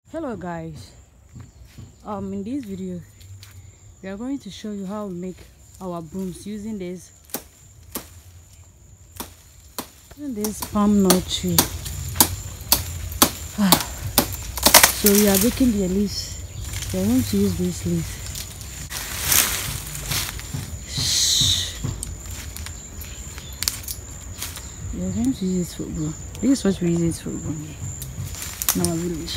Hello guys, in this video we are going to show you how we make our brooms using this palm nut tree. So we are taking the leaves. We are going to use this leaf. We are going to use this for broom. This is what we use it for broom in our village.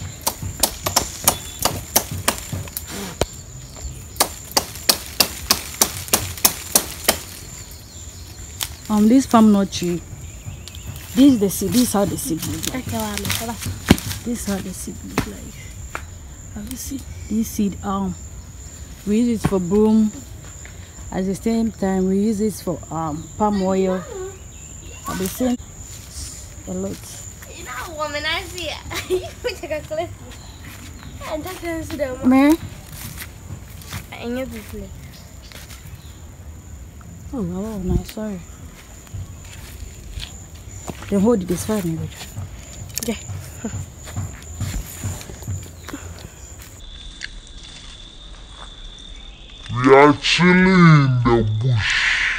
This palm nut tree. This is the seed. This is how the seed looks like. This is how the seed looks like. Have you seen this seed? We use it for broom. At the same time, we use it for palm oil. At the same, a lot. You know, woman, I see it. You take a clip. And that can see them. Man. And you be flip. Oh, nice. Sorry. Then hold it this far, maybe. Yeah. We are chilling in the bush.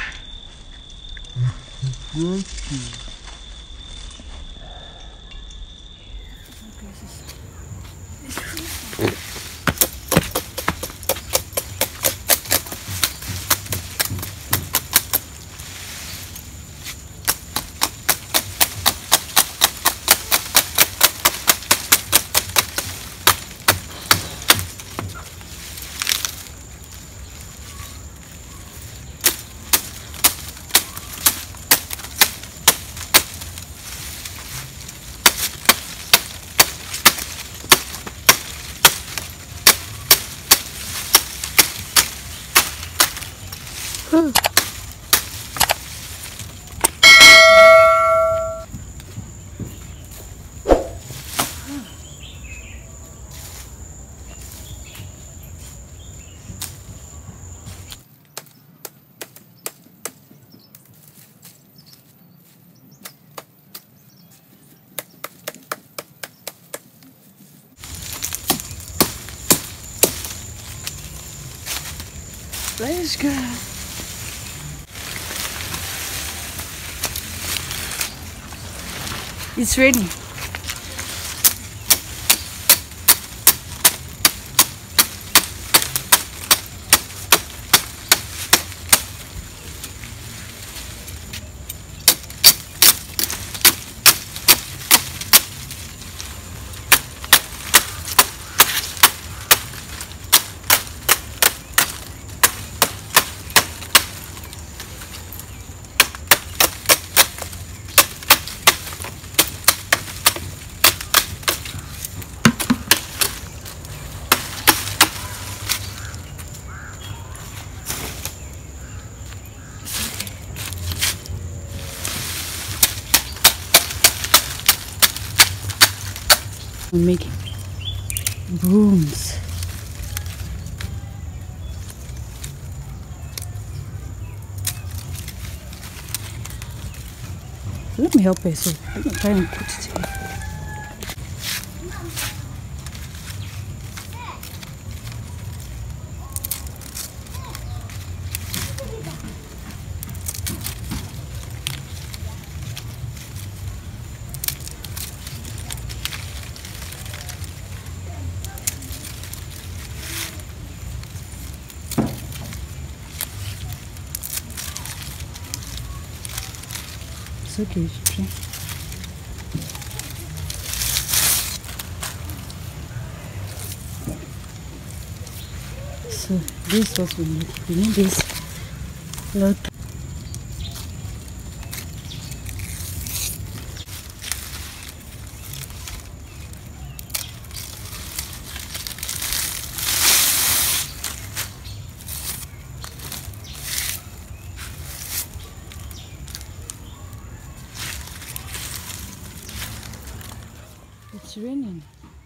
Let's go. It's raining. We make brooms. Let me help her, so let me try and put it here. It's okay, okay. So this is what we need. We need this lot. It's raining.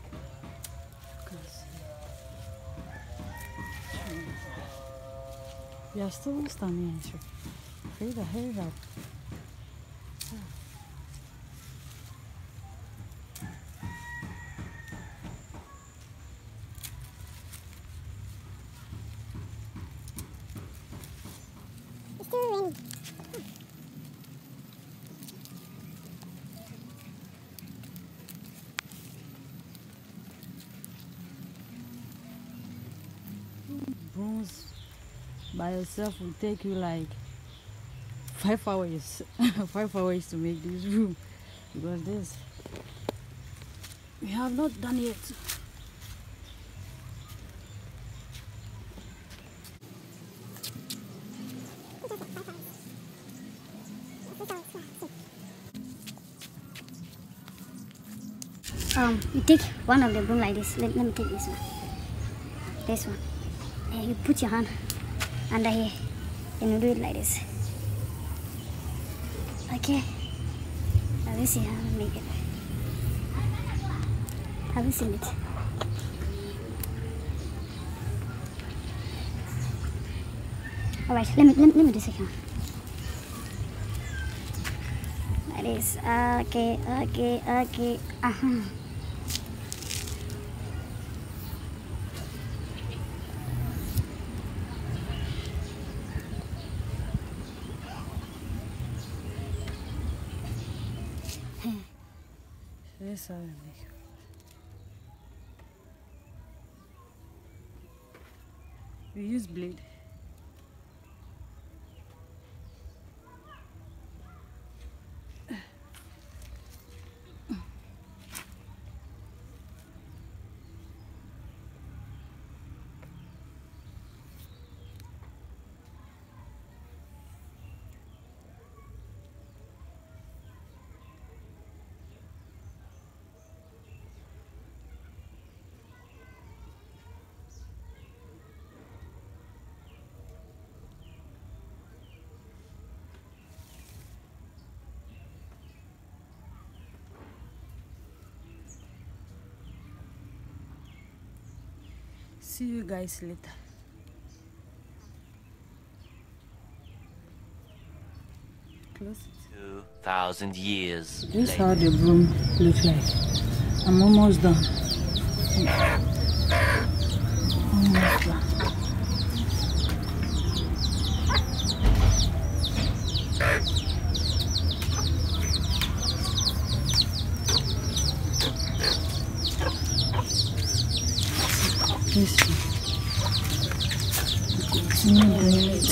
We are still standing here. Hurry up. brooms by yourself will take you like 5 hours 5 hours to make this room, because this we have not done yet. You take one of the broom like this. Let me take this one. This one. And you put your hand under here and you do it like this. Okay. Have you seen how I make it? Have you seen it? Alright, let me do this again. Like this. Okay. This is how I make it. We use blade. See you guys later. Close it. 2,000 years This is later. how the broom looks like. I'm almost done. Almost done. This one. Continue doing it.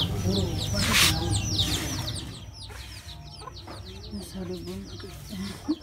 That's how the broom looks.